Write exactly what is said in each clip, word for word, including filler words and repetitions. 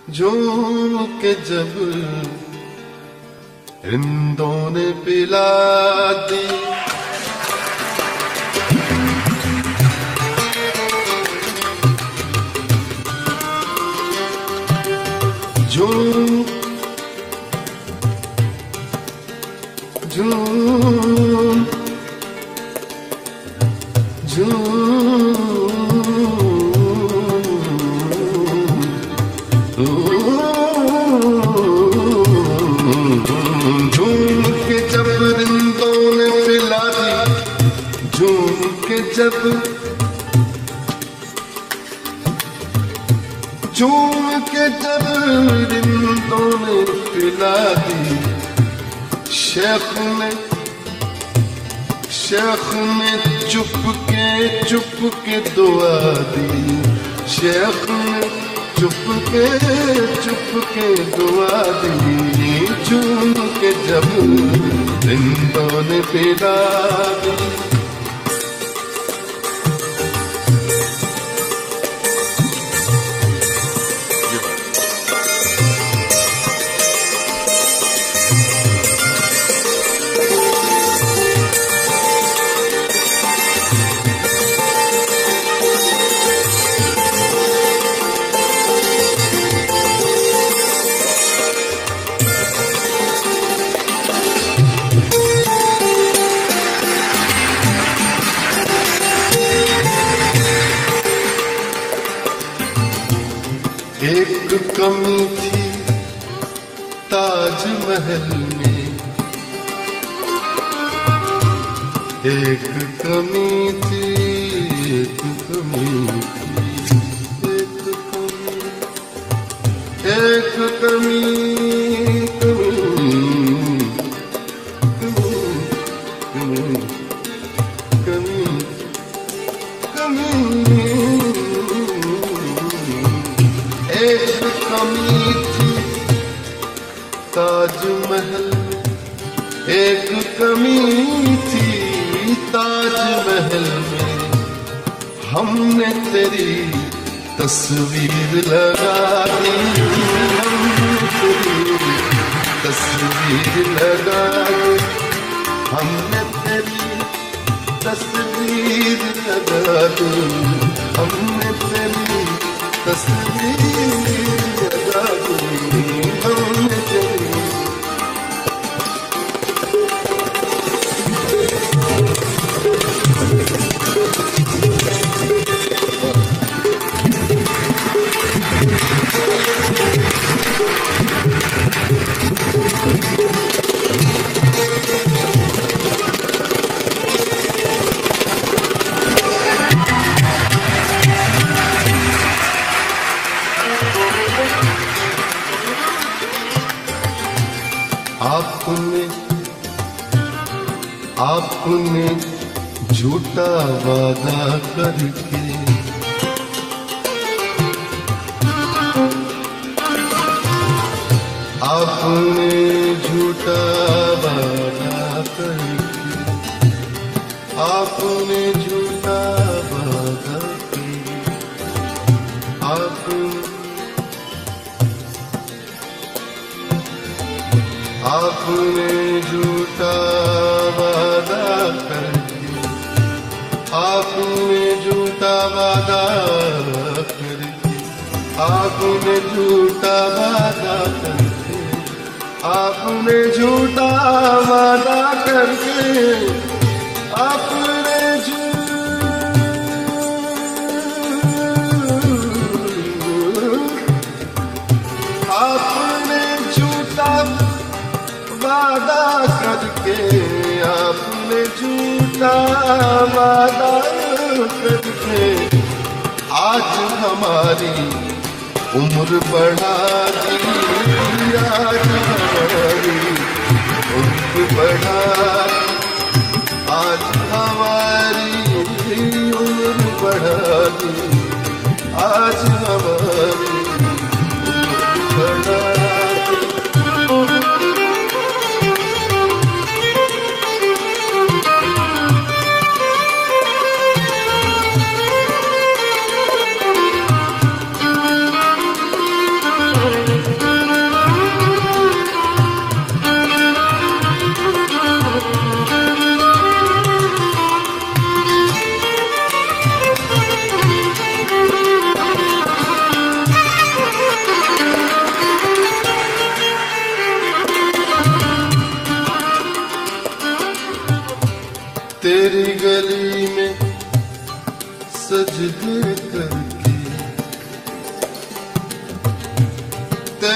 झूम के जब रिंदों ने पिला दी, झूम झूम झूम झूम के जब रिंदों ने पिला दी, झूम के जब झूम के जब रिंदों ने पिला दी, शेख ने शेख ने चुप के चुप के दुआ दी, शेख ने चुप के चुप के दुआ दी, झूम के जब रिंदों ने पिला दी। एक कमी थी ताजमहल में, एक कमी थी, एक कमी थी, एक कमी, एक कमी, कमी, कमी, कमी, कमी, एक कमी थी ताजमहल, एक कमी थी ताजमहल में, हमने तेरी तस्वीर लगा दी, हमने तेरी तस्वीर लगा दी, हमने तेरी तस्वीर लगा दी, हमने तेरी तस्वीर लगा दी, हमने तेरी। आपने आपने झूठा वादा करके आपने झूठा वादा करके आपने झूठा वादा करके आपने आपने झूठा वादा करके आपने झूठा वादा करके आपने झूठा वादा करके आपने झूठा वादा करके आपने आपने झूठा वादा करके आपने झूठा वादा करके आज हमारी उम्र बढ़ा दी, आज हमारी उम्र बढ़ा दी, आज हमारी उम्र बढ़ा दी, आज हमारी उम्र बढ़ा दी।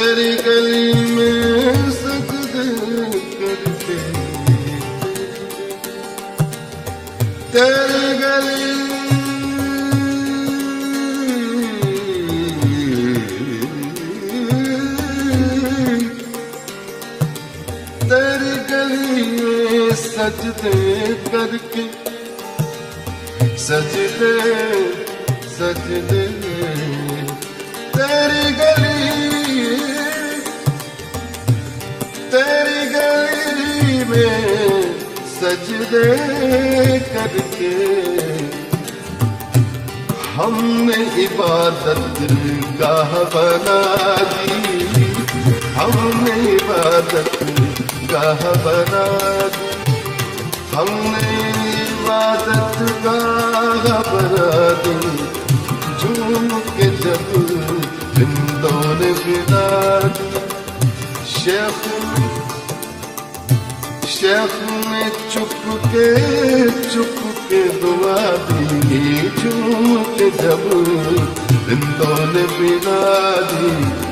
तेरी गली में सजदे करते, तेरी गली तेरी गली में सजदे करके, सजदे सजदे तेरी गली, तेरी गली में सजदे करके हमने इबादत गाह बना दी, हमने इबादत गाह बना दी, हमने इबादत गाह बना दी। झूम के जब जिंदों ने बिना दी, शेख शेख ने चुप के चुप के दुआ दी। झूम के जब जिंदों ने बिना दी,